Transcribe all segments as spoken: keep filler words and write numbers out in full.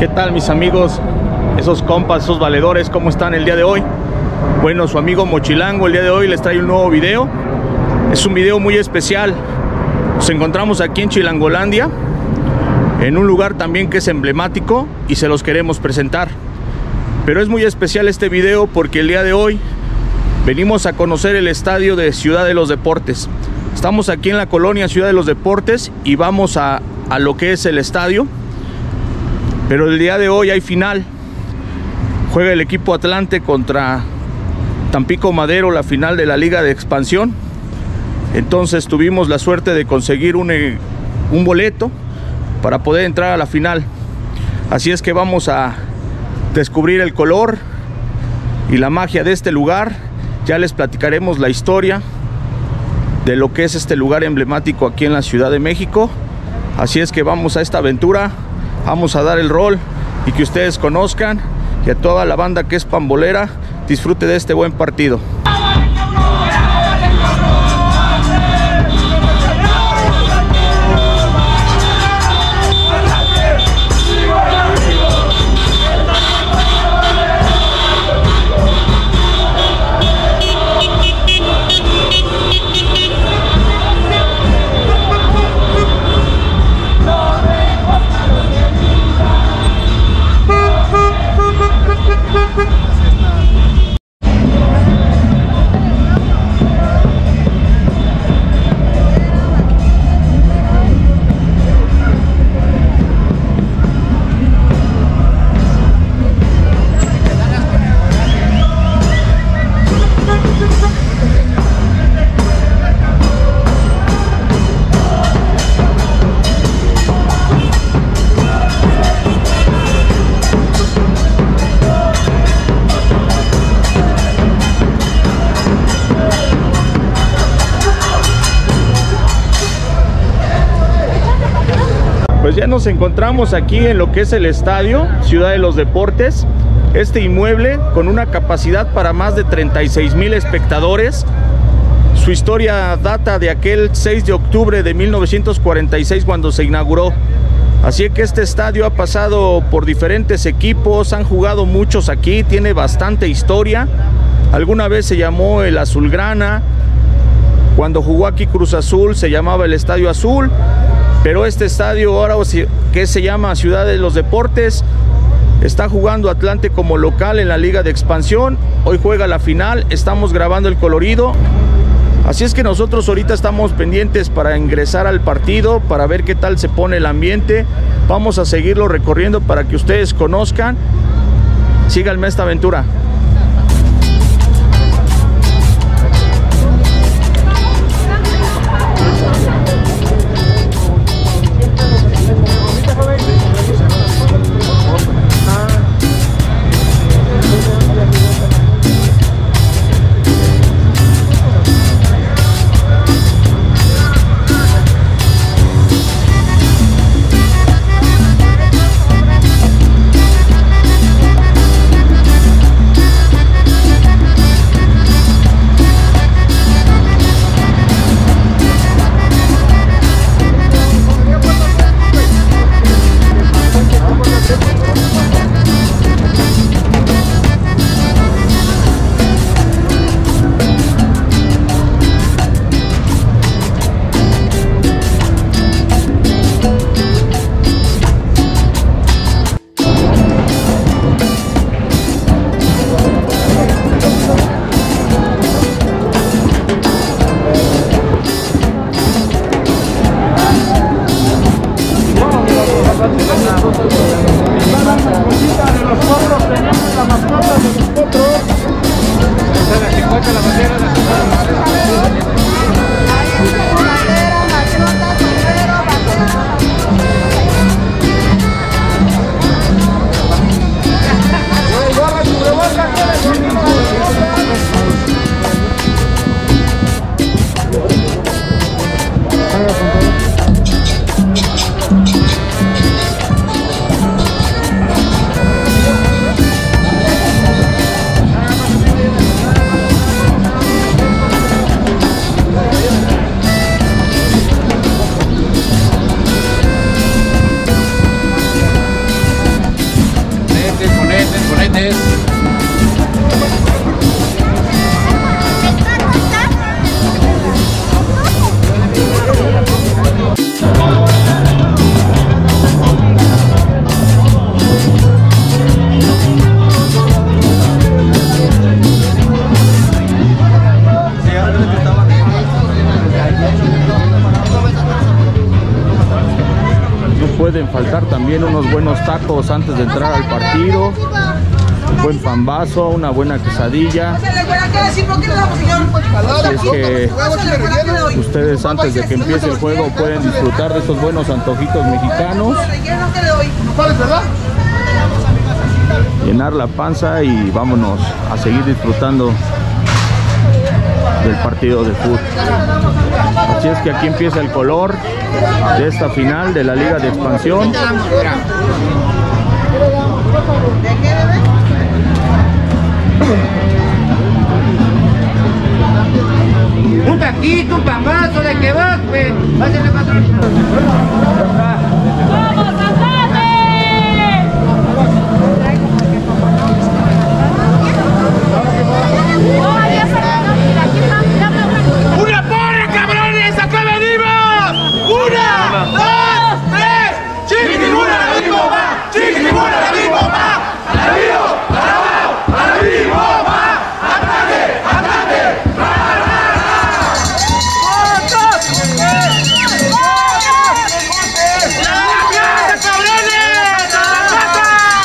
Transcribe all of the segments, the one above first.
¿Qué tal, mis amigos? Esos compas, esos valedores, ¿cómo están el día de hoy? Bueno, su amigo Mochilango el día de hoy les trae un nuevo video. Es un video muy especial. Nos encontramos aquí en Chilangolandia, en un lugar también que es emblemático y se los queremos presentar. Pero es muy especial este video porque el día de hoy venimos a conocer el estadio de Ciudad de los Deportes. Estamos aquí en la colonia Ciudad de los Deportes y vamos a, a lo que es el estadio. Pero el día de hoy hay final. Juega el equipo Atlante contra Tampico Madero, la final de la Liga de Expansión. Entonces tuvimos la suerte de conseguir un, un boleto para poder entrar a la final. Así es que vamos a descubrir el color y la magia de este lugar. Ya les platicaremos la historia de lo que es este lugar emblemático aquí en la Ciudad de México. Así es que vamos a esta aventura. Vamos a dar el rol y que ustedes conozcan, y a toda la banda que es pambolera disfrute de este buen partido. Pues ya nos encontramos aquí en lo que es el estadio Ciudad de los Deportes. Este inmueble con una capacidad para más de treinta y seis mil espectadores. Su historia data de aquel seis de octubre de mil novecientos cuarenta y seis cuando se inauguró. Así que este estadio ha pasado por diferentes equipos, han jugado muchos aquí, tiene bastante historia. Alguna vez se llamó el Azulgrana. Cuando jugó aquí Cruz Azul se llamaba el Estadio Azul. Pero este estadio ahora, que se llama Ciudad de los Deportes, está jugando Atlante como local en la Liga de Expansión. Hoy juega la final, estamos grabando el colorido. Así es que nosotros ahorita estamos pendientes para ingresar al partido, para ver qué tal se pone el ambiente. Vamos a seguirlo recorriendo para que ustedes conozcan. Síganme esta aventura. pueden faltar también unos buenos tacos antes de entrar al partido, un buen pambazo, una buena quesadilla. Así es que ustedes antes de que empiece el juego pueden disfrutar de estos buenos antojitos mexicanos, llenar la panza y vámonos a seguir disfrutando del partido de fútbol. Así es que aquí empieza el color de esta final de la Liga de Expansión. Un taquito, un pambazo, ¿de qué vas, pues? Pásenle, patrón. ¡Vamos, Andrade! ¡Una porra, cabrones! ¡Acá venimos! ¡Una, dos, tres! ¡Chiquitibuna, la misma va! ¡Chiquitibuna, la misma va! ¡A la vivo! ¡A la abajo! ¡A la vivo va! ¡Ataque! ¡Ataque! ¡Ra, ra, ra! ¡Votos! ¡La casa, cabrones! ¡La casa!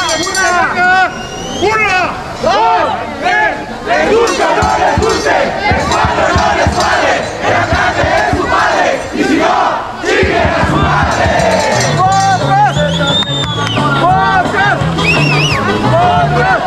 ¡Una! ¡Dos! ¡Tres! ¡Les gusta o no les guste! ¡Les cuadro o no les cuadre! ¡El ataque es su padre! ¡Y si no, sigue a su madre! ¡Votos! ¡Votos! ¡Votos!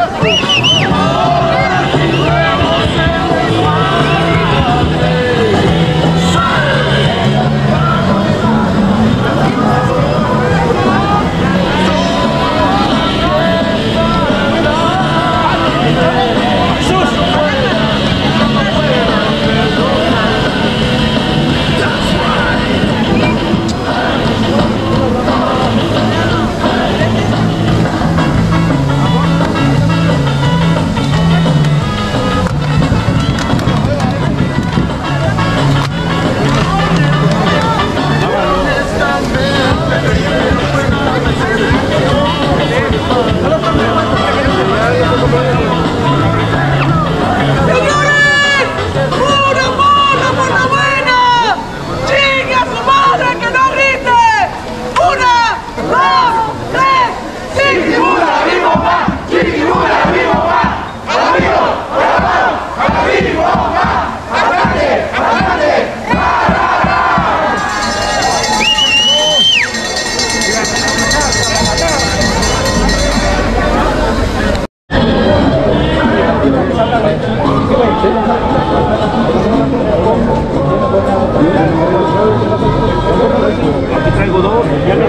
Aquí traigo dos.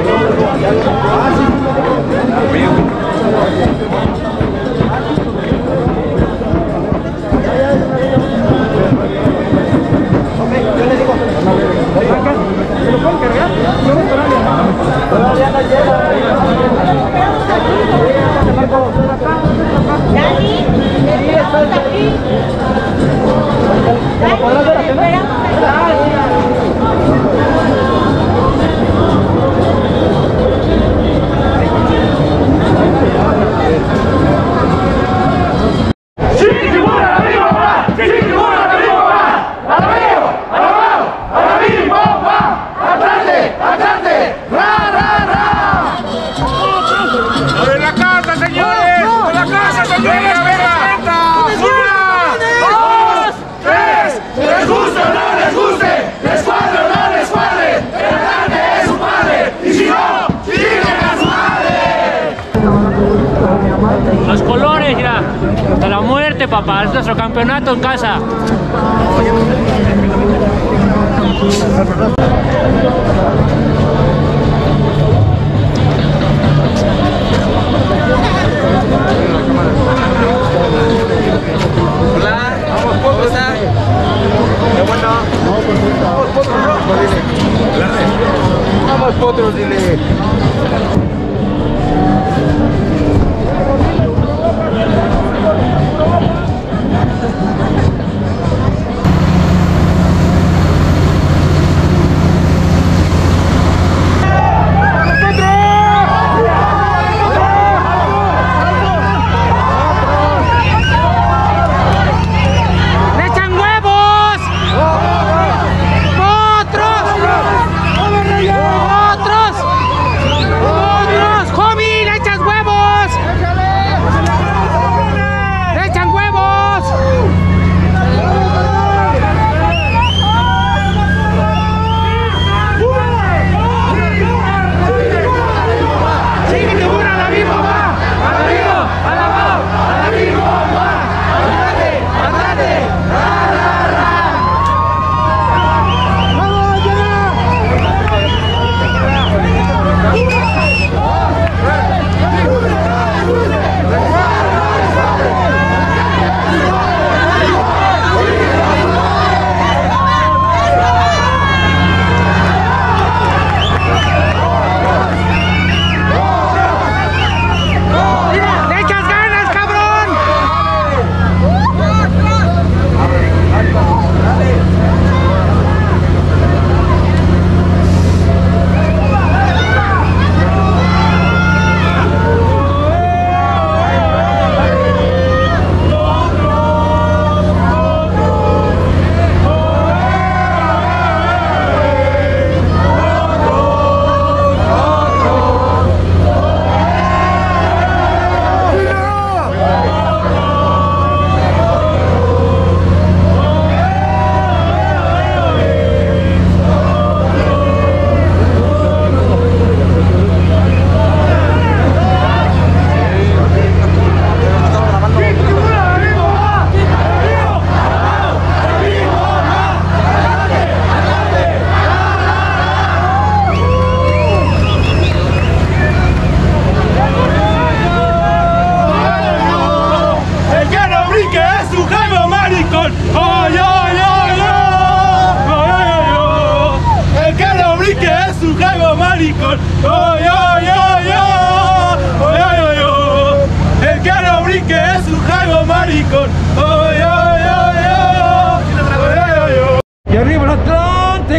Los colores, mira, de la muerte, papá, es nuestro campeonato en casa. Hola, vamos, ¿cómo está? Qué bueno. Vamos, potros, dile. Vamos, potros, dile.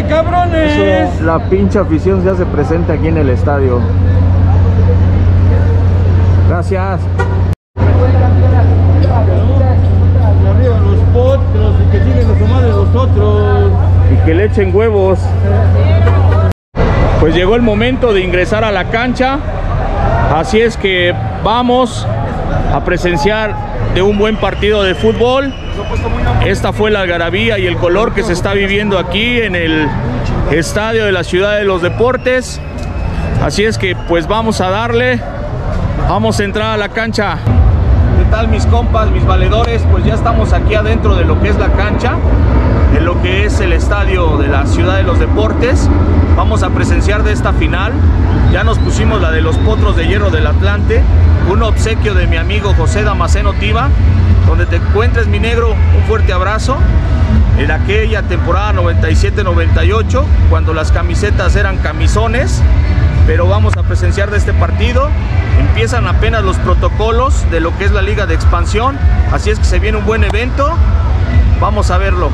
¡Órale, cabrones! La pinche afición ya se presenta aquí en el estadio. Gracias. Arriba los potros y que siguen a su madre los otros. Y que le echen huevos. Pues llegó el momento de ingresar a la cancha. Así es que vamos a presenciar de un buen partido de fútbol. Esta fue la algarabía y el color que se está viviendo aquí en el estadio de la Ciudad de los Deportes. Así es que pues vamos a darle, vamos a entrar a la cancha. ¿Qué tal, mis compas, mis valedores? Pues ya estamos aquí adentro de lo que es la cancha, de lo que es el estadio de la Ciudad de los Deportes. Vamos a presenciar de esta final. Ya nos pusimos la de los Potros de Hierro del Atlante, un obsequio de mi amigo José Damasceno Tiva. Donde te encuentres, mi negro, un fuerte abrazo. En aquella temporada noventa y siete noventa y ocho, cuando las camisetas eran camisones. Pero vamos a presenciar de este partido. Empiezan apenas los protocolos de lo que es la Liga de Expansión. Así es que se viene un buen evento. Vamos a verlo.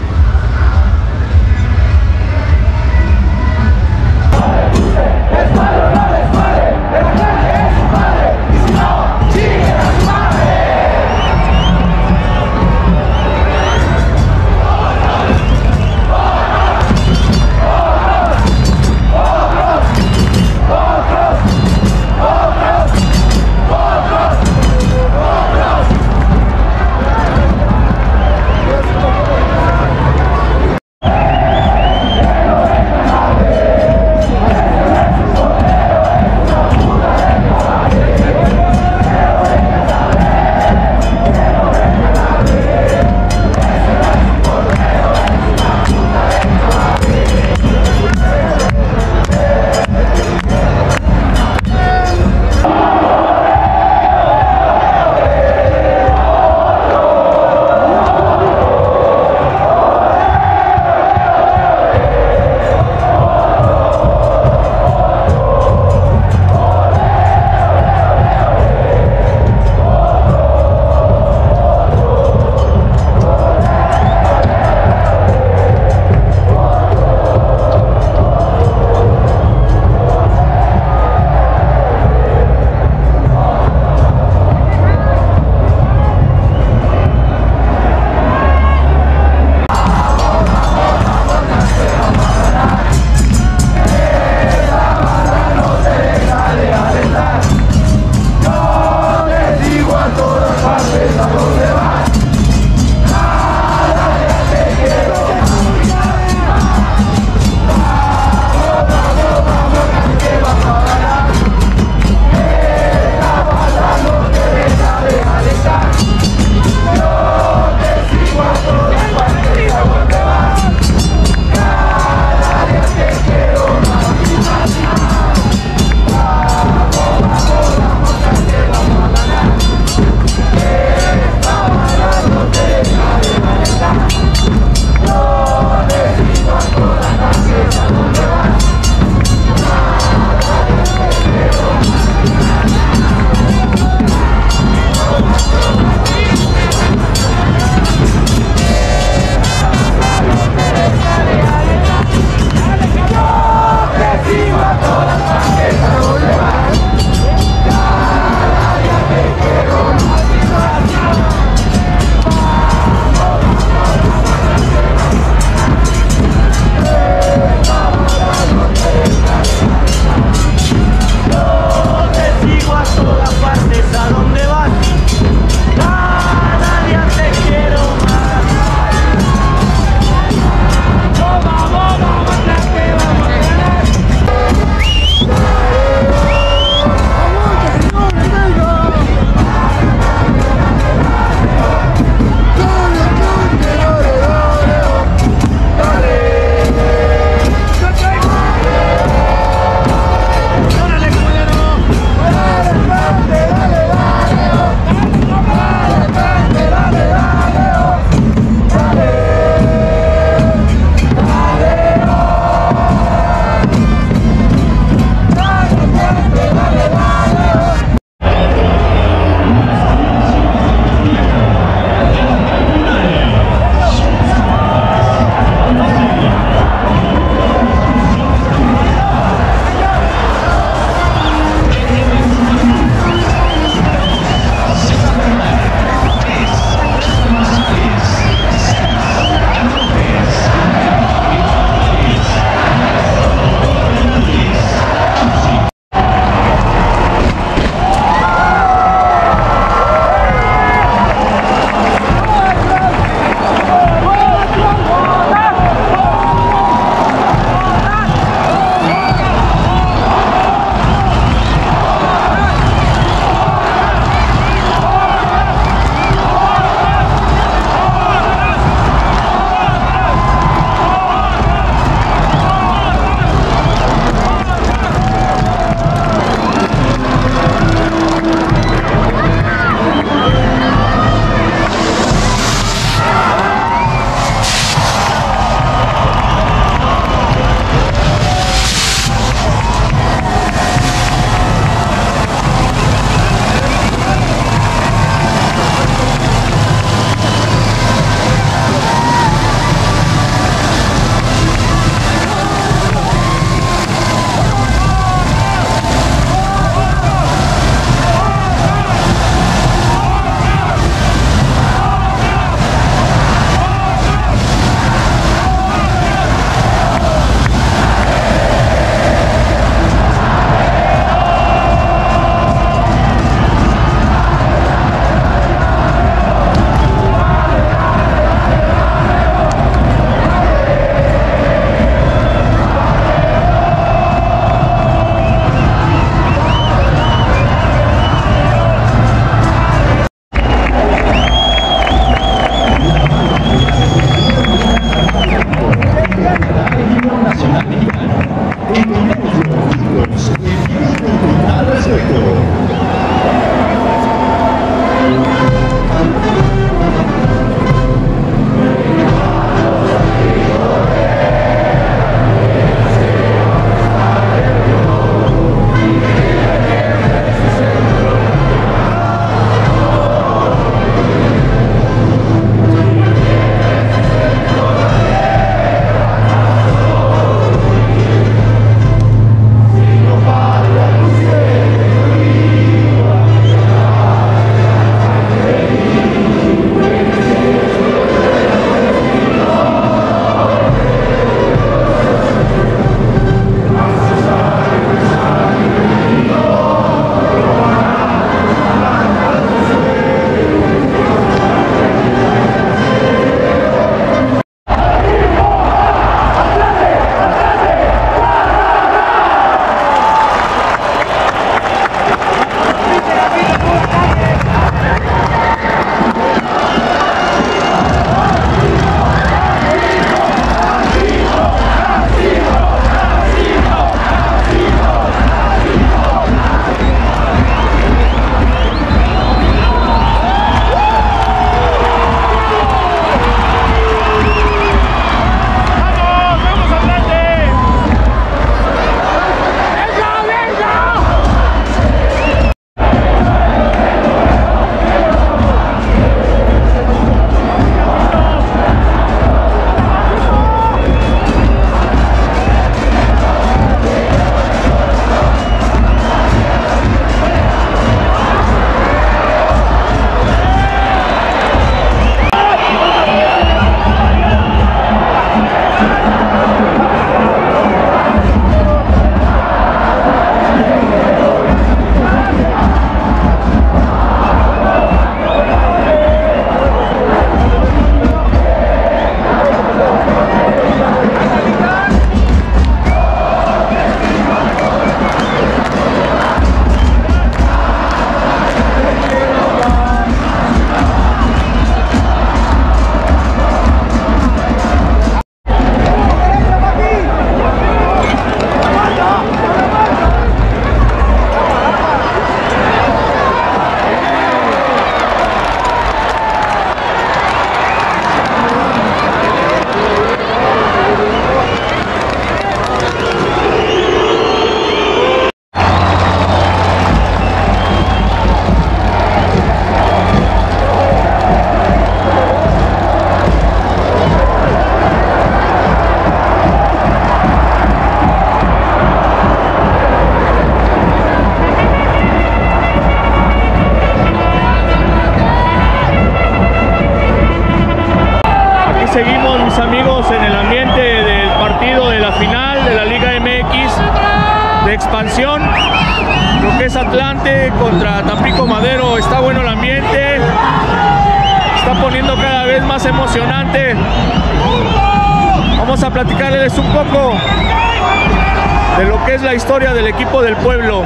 seguimos, mis amigos, en el ambiente del partido de la final de la Liga M X de expansión, lo que es Atlante contra Tampico Madero. Está bueno el ambiente, está poniendo cada vez más emocionante. Vamos a platicarles un poco de lo que es la historia del equipo del pueblo.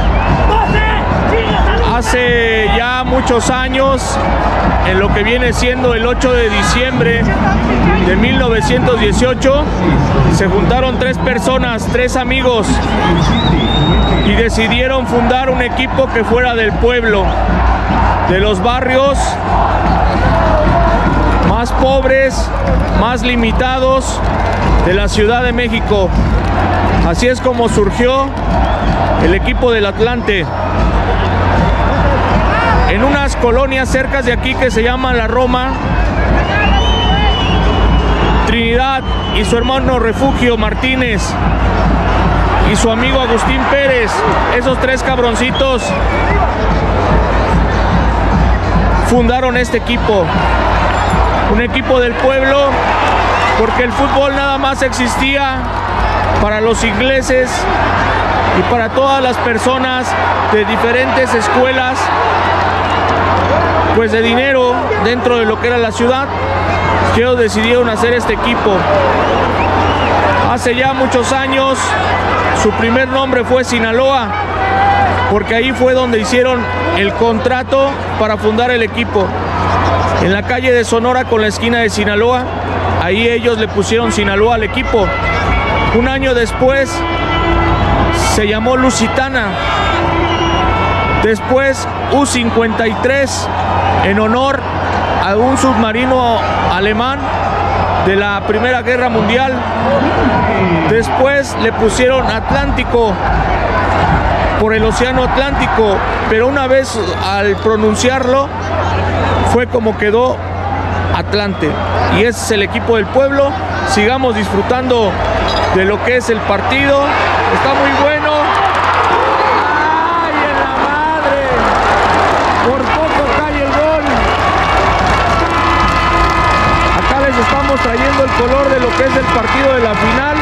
Hace ya muchos años, en lo que viene siendo el ocho de diciembre de mil novecientos dieciocho, se juntaron tres personas, tres amigos, y decidieron fundar un equipo que fuera del pueblo, de los barrios más pobres, más limitados de la Ciudad de México. Así es como surgió el equipo del Atlante, en unas colonias cercas de aquí que se llama La Roma. Trinidad y su hermano Refugio Martínez y su amigo Agustín Pérez, esos tres cabroncitos fundaron este equipo, un equipo del pueblo, porque el fútbol nada más existía para los ingleses y para todas las personas de diferentes escuelas, pues de dinero dentro de lo que era la ciudad, que ellos decidieron hacer este equipo. Hace ya muchos años su primer nombre fue Sinaloa, porque ahí fue donde hicieron el contrato para fundar el equipo, en la calle de Sonora con la esquina de Sinaloa. Ahí ellos le pusieron Sinaloa al equipo. Un año después se llamó Lusitana, después U cincuenta y tres, en honor a un submarino alemán de la Primera Guerra Mundial. Después le pusieron Atlántico por el Océano Atlántico, pero una vez al pronunciarlo fue como quedó Atlante, y ese es el equipo del pueblo. Sigamos disfrutando de lo que es el partido, está muy bueno. ¡Ay, en la madre! Por poco cae el gol. Acá les estamos trayendo el color de lo que es el partido de la final.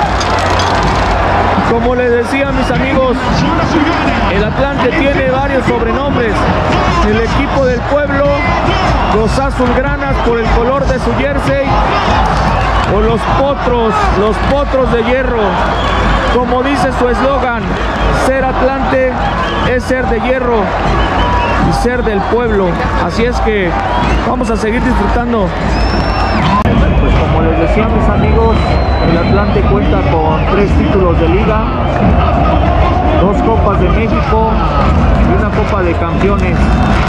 Como les decía, mis amigos, el Atlante tiene varios sobrenombres. El equipo del pueblo, los azulgranas por el color de su jersey, o los potros, los potros de hierro. Como dice su eslogan, ser Atlante es ser de hierro y ser del pueblo. Así es que vamos a seguir disfrutando. Pues como les decía, mis amigos, el Atlante cuenta con tres títulos de liga, dos copas de México y una copa de campeones.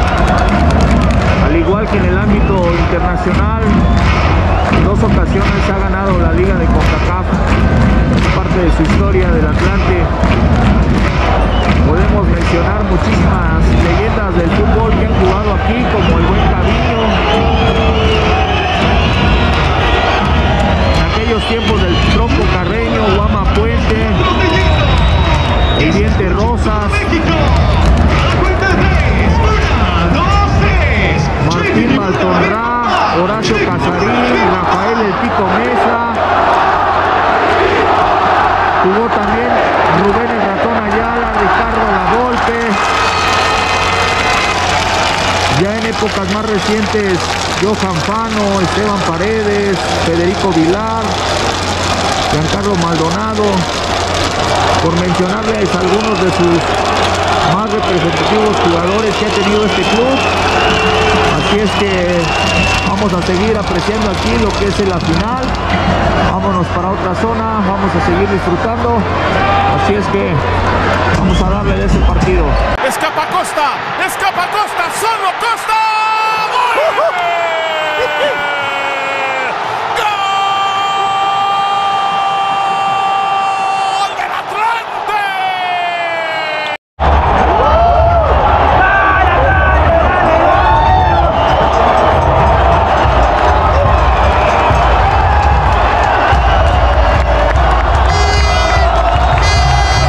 Al igual que en el ámbito internacional, en dos ocasiones ha ganado la liga de CONCACAF. Es parte de su historia del Atlante. Podemos mencionar muchísimas leyendas del fútbol que han jugado aquí, como el buen Caviño, en aquellos tiempos del Tronco Carreño, Guama Puente, el Diente Rosas, Martín Baltonrá, Horacio Casarín, Rafael El Pico Mesa. Jugó también Rubén El Ratón Ayala, Ricardo Lavolpe. Ya en épocas más recientes, Johan Fano, Esteban Paredes, Federico Vilar, Giancarlo Maldonado, por mencionarles algunos de sus más representativos jugadores que ha tenido este club. Así es que vamos a seguir apreciando aquí lo que es la final. Vámonos para otra zona, vamos a seguir disfrutando. Así es que vamos a darle de ese partido. Escapa Costa, escapa Costa, solo Costa. ¡Gol!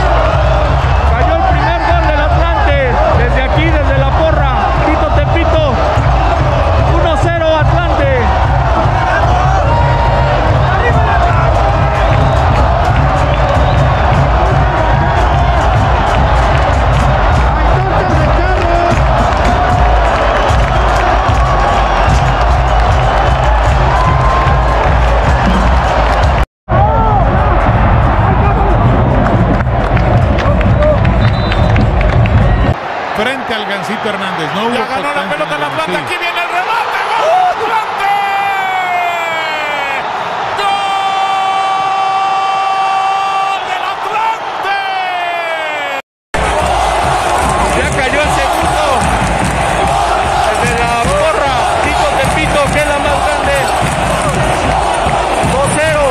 Cayó el primer gol del Atlante, desde aquí, desde La Porra, Tito Tepito. Luisito Hernández. No hubo ya ganó la pelota el Atlante. Aquí viene el remate. ¡Gol! ¡Atlante! ¡Gol del Atlante! Ya cayó el segundo. Desde la porra, Tito Tepito, que es la más grande. dos cero.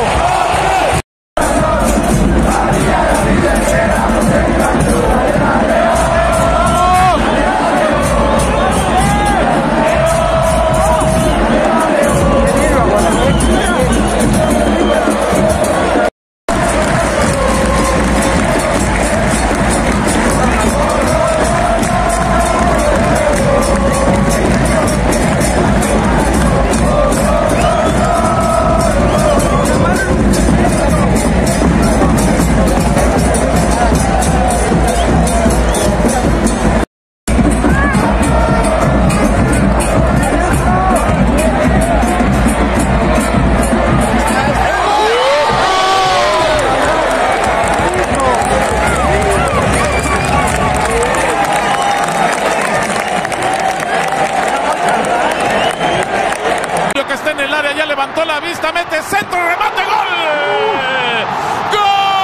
Que está en el área, ya levantó la vista, mete centro, remate, gol. ¡Gol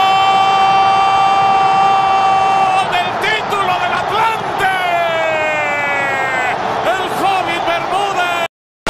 del título del Atlante! El Hobbit Bermúdez.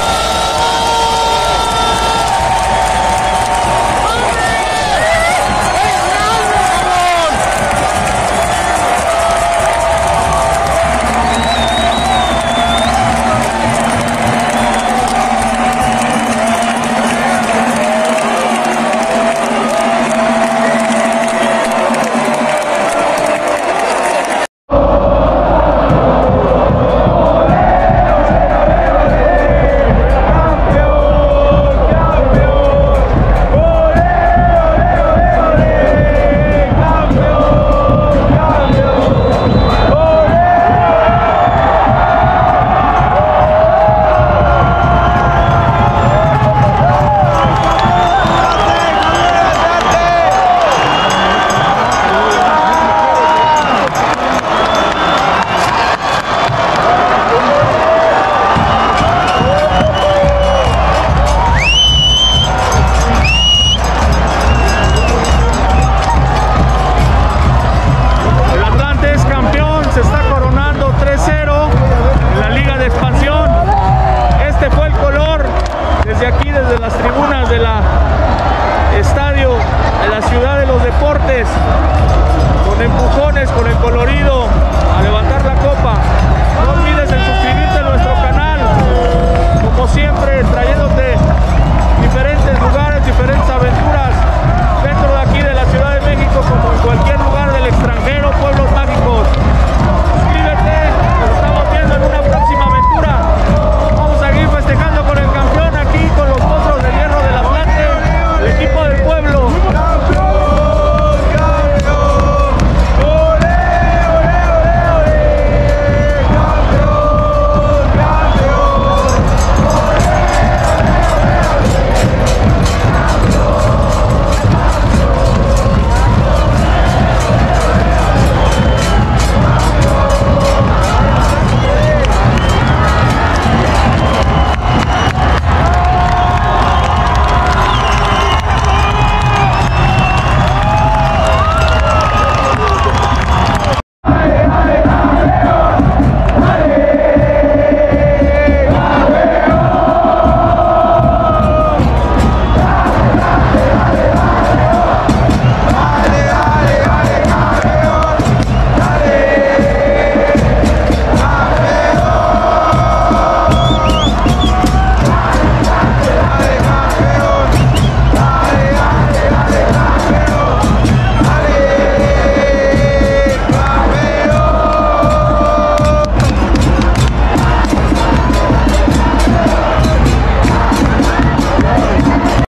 Desde aquí, desde las tribunas de la estadio de la Ciudad de los Deportes, con empujones, con el colorido, a levantar la copa. No olvides en suscribirte a nuestro canal, como siempre, trayéndote